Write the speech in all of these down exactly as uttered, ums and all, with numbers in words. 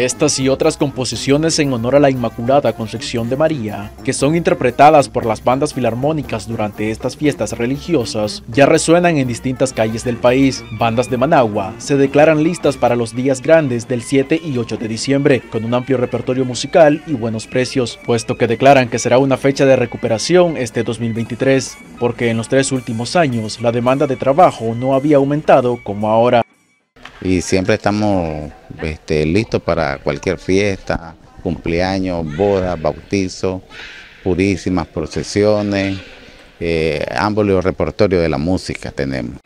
Estas y otras composiciones en honor a la Inmaculada Concepción de María, que son interpretadas por las bandas filarmónicas durante estas fiestas religiosas, ya resuenan en distintas calles del país. Bandas de Managua se declaran listas para los días grandes del siete y ocho de diciembre, con un amplio repertorio musical y buenos precios, puesto que declaran que será una fecha de recuperación este dos mil veintitrés, porque en los tres últimos años la demanda de trabajo no había aumentado como ahora. Y siempre estamos este, listos para cualquier fiesta, cumpleaños, bodas, bautizos, purísimas, procesiones, eh, amplio repertorio de la música tenemos.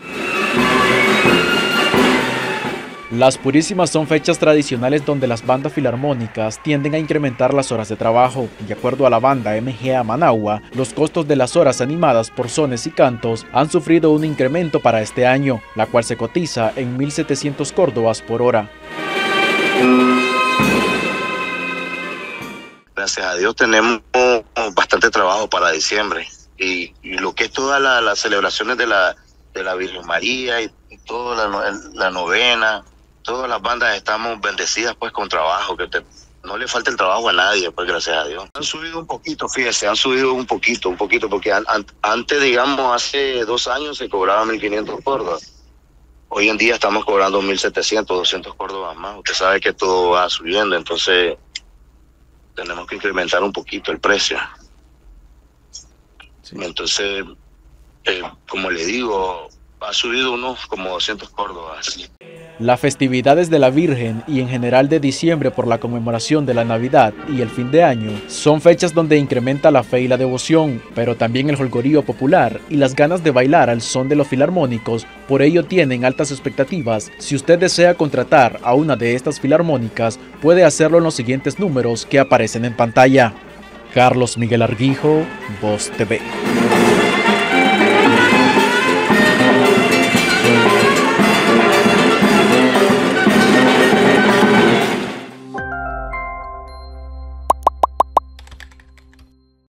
Las purísimas son fechas tradicionales donde las bandas filarmónicas tienden a incrementar las horas de trabajo. De acuerdo a la banda M G A Managua, los costos de las horas animadas por sones y cantos han sufrido un incremento para este año, la cual se cotiza en mil setecientos córdobas por hora. Gracias a Dios tenemos bastante trabajo para diciembre y, y lo que es todas la, las celebraciones de la, de la Virgen María y, y toda la, la novena. Todas las bandas estamos bendecidas pues con trabajo, que te, no le falta el trabajo a nadie, pues gracias a Dios. Han subido un poquito, fíjese, han subido un poquito, un poquito, porque an, an, antes, digamos, hace dos años se cobraba mil quinientos córdobas. Hoy en día estamos cobrando mil setecientos, doscientos córdobas más. Usted sabe que todo va subiendo, entonces tenemos que incrementar un poquito el precio. Sí. Entonces, eh, como le digo, ha subido unos como doscientos córdobas. Las festividades de la Virgen y en general de diciembre por la conmemoración de la Navidad y el fin de año son fechas donde incrementa la fe y la devoción, pero también el jolgorío popular y las ganas de bailar al son de los filarmónicos. Por ello tienen altas expectativas. Si usted desea contratar a una de estas filarmónicas, puede hacerlo en los siguientes números que aparecen en pantalla. Carlos Miguel Arguijo, Voz T V.